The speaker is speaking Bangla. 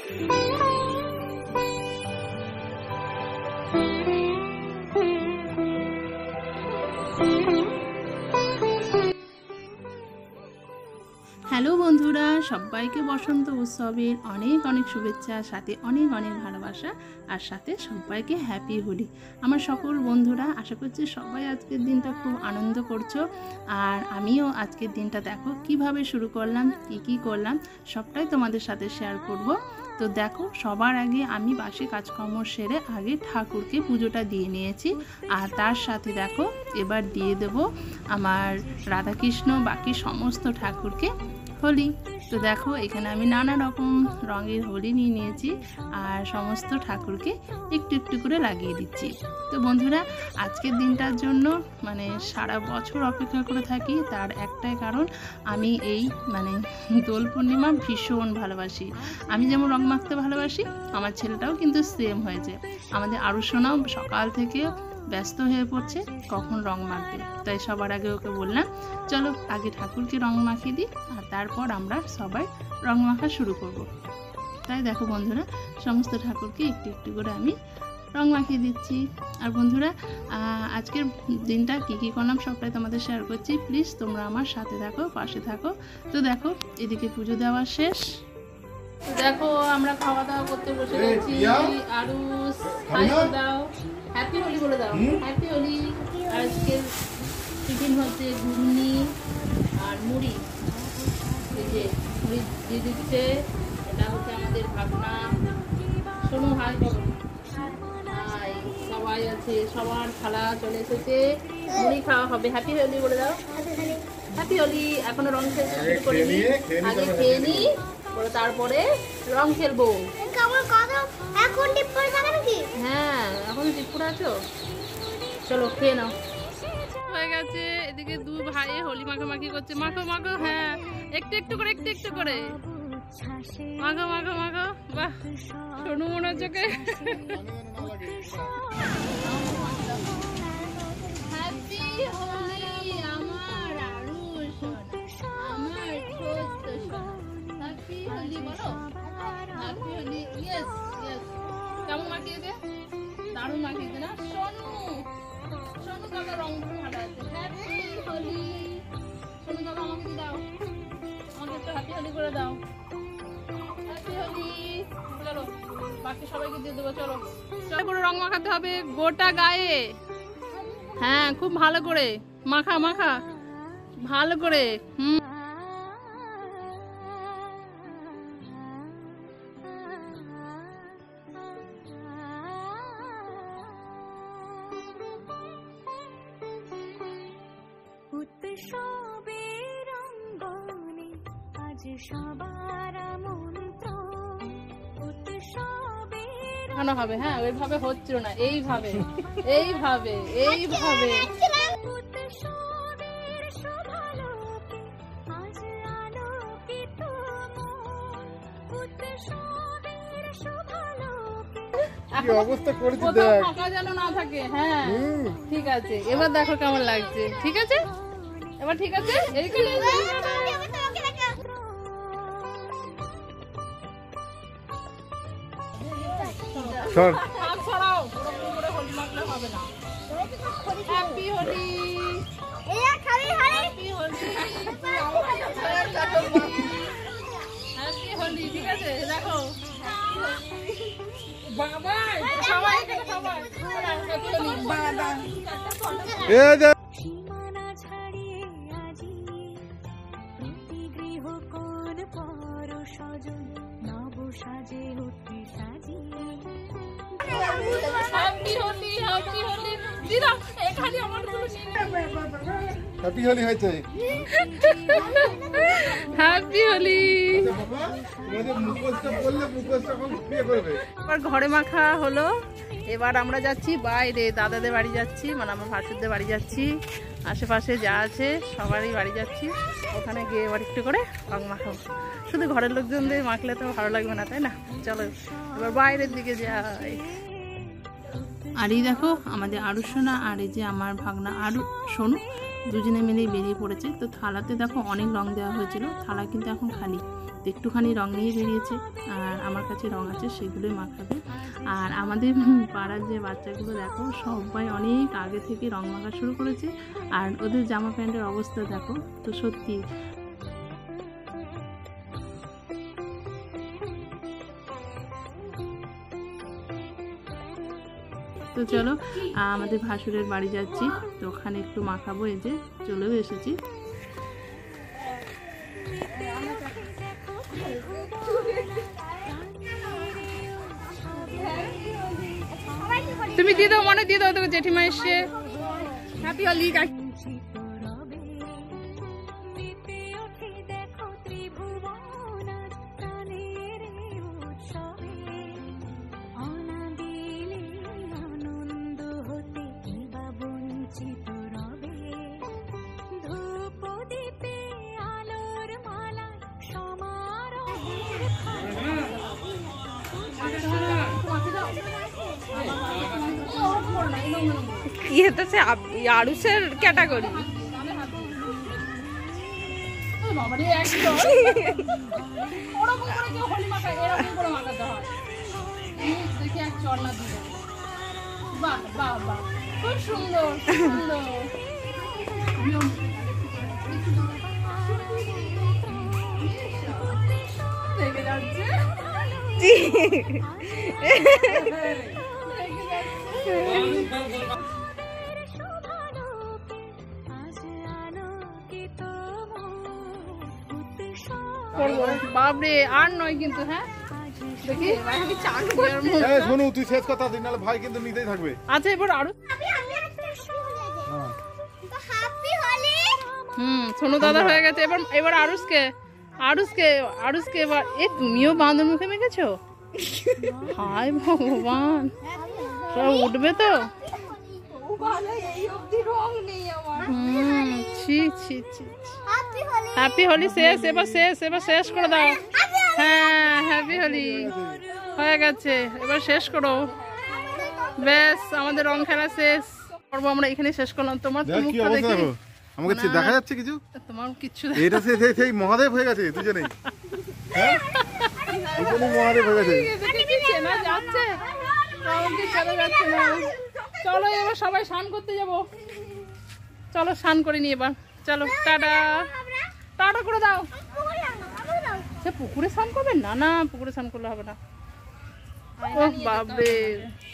হ্যালো বন্ধুরা, সবাইকে বসন্ত উৎসবের অনেক অনেক শুভেচ্ছা, সাথে অনেক অনেক ভালোবাসা, আর সাথে সবাইকে হ্যাপি হোলি। আমার সকল বন্ধুরা, আশা করছি সবাই আজকের দিনটা খুব আনন্দ করছো। আর আমিও আজকের দিনটা দেখো কিভাবে শুরু করলাম, কি করলাম সবটাই তোমাদের সাথে শেয়ার করব। তো দেখো, সবার আগে আমি বাসি কাজকর্ম সেরে আগে ঠাকুরকে পুজোটা দিয়ে নিয়েছি। আর তার সাথে দেখো এবার দিয়ে দেব আমার রাধাকৃষ্ণ বাকি সমস্ত ঠাকুরকে হোলি। তো দেখো এখানে আমি নানা রকম রঙের হোলি নিয়ে নিয়েছি আর সমস্ত ঠাকুরকে একটু একটু করে লাগিয়ে দিচ্ছি। তো বন্ধুরা, আজকের দিনটার জন্য মানে সারা বছর অপেক্ষা করে থাকি। তার একটাই কারণ, আমি এই দোল পূর্ণিমা ভীষণ ভালোবাসি। আমি যেমন রং মাখতে ভালোবাসি, আমার ছেলেটাও কিন্তু সেম হয়েছে। আমাদের আরুষোনাও সকাল থেকে ব্যস্ত হয়ে পড়ছে কখন রং মাখবে। তাই সবার আগে ওকে বললাম, চলো আগে ঠাকুরকে রং মাখিয়ে দিই, আর তারপর আমরা সবাই রং মাখা শুরু করব। তাই দেখো বন্ধুরা, সমস্ত ঠাকুরকে একটু একটু করে আমি রং মাখিয়ে দিচ্ছি। আর বন্ধুরা, আজকের দিনটা কী করলাম সবটাই তোমাদের শেয়ার করছি। প্লিজ তোমরা আমার সাথে থাকো, পাশে থাকো। তো দেখো এদিকে পুজো দেওয়া শেষ। দেখো আমরা খাওয়া দাওয়া করতে বসে গেছি। আরুষ হাই দাও, হ্যাপি হোলি বলে দাও, হ্যাপি হোলি। আর আজকের টিফিন হচ্ছে ঘুগনি আর মুড়ি। এই যে মুড়ি দিয়ে দিচ্ছে, এটা হচ্ছে আমাদের ভাবনা। শোনো হাই করো, হাই। সবাই আছে, সবার থালা চলে এসেছে, মুড়ি খাওয়া হবে। হ্যাপি হোলি বলে দাও, হ্যাপি হোলি। এখনো রং খেলতে শুরু করিনি, আগে খেয়ে নি, তারপরে রং খেলবো। হ্যাঁ, এখন টিপুর আছো, চলো খেয়ে নাও। হয়ে গেছে। এদিকে দু ভাই হোলি মাখামাখি করছে। মাখো মাখো, হ্যাঁ একটু একটু করে, একটু একটু করে মাখো মাখো মাখো। বাহ, সোনু মনে হচ্ছে। হ্যাপি হোলি আমার আরুষ, আমার ছোট্ট হ্যাপি হোলি বলো, হ্যাপি হোলি। Yes yes. কেমন মাখিয়েছে? দারুণ মাখিয়েছে না? সোনু সোনু কাকা রং ভালো আছে। হ্যাপি হোলি। সোনু কাকা আমাকে দাও, আমাকে একটু হ্যাপি হোলি করে দাও। হ্যাপি হোলি। চলো বাকি সবাইকে দিয়ে দেবো। চলো চলো করে রং মাখাতে হবে গোটা গায়ে। হ্যাঁ, খুব ভালো করে মাখা মাখা, ভালো করে। হবে। হ্যাঁ, ওইভাবে হচ্ছিল না, এইভাবে এইভাবে এইভাবে। অবস্থা করেছি দেখ, ফাঁকা যেন না থাকে। হ্যাঁ ঠিক আছে, এবার দেখো কেমন লাগছে। ঠিক আছে, এবার ঠিক আছে। এইখানে ছড়াও, করে হোলি মাখলে হবে না। Happy Holi, happy Holi, happy Holi. ঠিক আছে, দেখো বাবা সবাই এখানে, সবাই হ্যাপি হোলি। সীমানা ছাড়িয়ে আজি প্রতি গৃহ কোন পর সজন নব সাজে অতি সাজিয়ে। Happy Holi, happy Holi. দিদা এখানে আমার গুলো হ্যাপি হোলি হয়েছে। হ্যাপি হোলি। এবার ঘরে মাখা হলো, এবার আমরা যাচ্ছি বাইরে, দাদাদের বাড়ি যাচ্ছি, মানে আমার ভাসুরদের বাড়ি যাচ্ছি। আশেপাশে যা আছে সবারই বাড়ি যাচ্ছি, ওখানে গিয়ে এবার একটু করে রং মাখাবো। শুধু ঘরের লোকজনদের মাখলে তো ভালো লাগবে না, তাই না? চলো এবার বাইরের দিকে যাই। আর এই দেখো আমাদের আরুষোনা আর এই যে আমার ভাগনা আরু সোনু দুজনে মিলেই বেরিয়ে পড়েছে। তো থালাতে দেখো অনেক রং দেওয়া হয়েছিল, থালা কিন্তু এখন খালি। তো একটুখানি রং নিয়ে বেরিয়েছে, আর আমার কাছে রং আছে, সেগুলোই মাখাবে। আর আমাদের পাড়ার যে বাচ্চাগুলো দেখো, সবাই অনেক আগে থেকে রং মাখা শুরু করেছে। আর ওদের জামা প্যান্টের অবস্থা দেখো, তো সত্যি তো চলো আমাদের ভাসুরের বাড়ি যাচ্ছি, তো ওখানে একটু মাখাবো। এই যে চলেও এসেছি। তুমি দিয়ে দাও, মনে দিয়ে দাও, তোকে জেঠিমা এসছে। হ্যাপি হোলি। ये तो से आड़ूसेर कैटागरी খুব সুন্দর সুন্দর। দেখে যাচ্ছে বাপরে, আর নয় কিন্তু। হ্যাঁ দেখি শোনো, তুই শেষ কথা দিন, নাহলে ভাই কিন্তু নিতেই থাকবে। আচ্ছা এবার আরো সোনু দাদা হয়ে গেছে। এবার আরুষকে আরুষকে আরুষকে এবার তুমিও বাঁধন মুখে মেখেছো? হায় ভগবান, সব উঠবে তো। ছি ছি ছি। হ্যাপি হোলি শেষ, এবার শেষ, এবার শেষ করে দাও। হ্যাঁ হ্যাপি হোলি হয়ে গেছে, এবার শেষ করো। ব্যাস আমাদের রং খেলা শেষ করবো আমরা, এখানে শেষ করলাম। তোমার মুখটা দেখি, আমাকে দেখা যাচ্ছে কিছু? তোমার কিচ্ছু এটা সেই মহাদেব হয়ে গেছে দুজনেই। হ্যাঁ দুজনেই মহাদেব হয়ে গেছে। চেনা যাচ্ছে, কাউকে চেনা যাচ্ছে না। চলো এবার সবাই স্নান করতে যাব, চলো স্নান করে নি এবার। চলো টাটা, টাটা করে দাও। সে পুকুরে স্নান করবে? না না, পুকুরে স্নান করলে হবে না। ও বাপরে।